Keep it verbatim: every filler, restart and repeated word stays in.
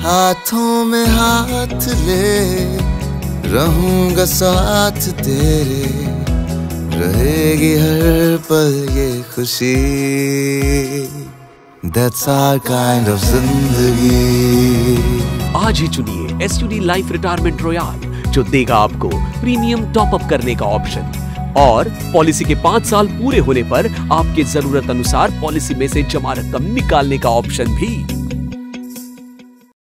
हाथों में हाथ ले रहूंगा साथ तेरे, रहेगी हर पल ये खुशी। That's our kind of जिंदगी। आज ही चुनिए S U D life retirement royal, जो देगा आपको प्रीमियम टॉप अप करने का ऑप्शन और पॉलिसी के पांच साल पूरे होने पर आपके जरूरत अनुसार पॉलिसी में से जमा रकम निकालने का ऑप्शन भी।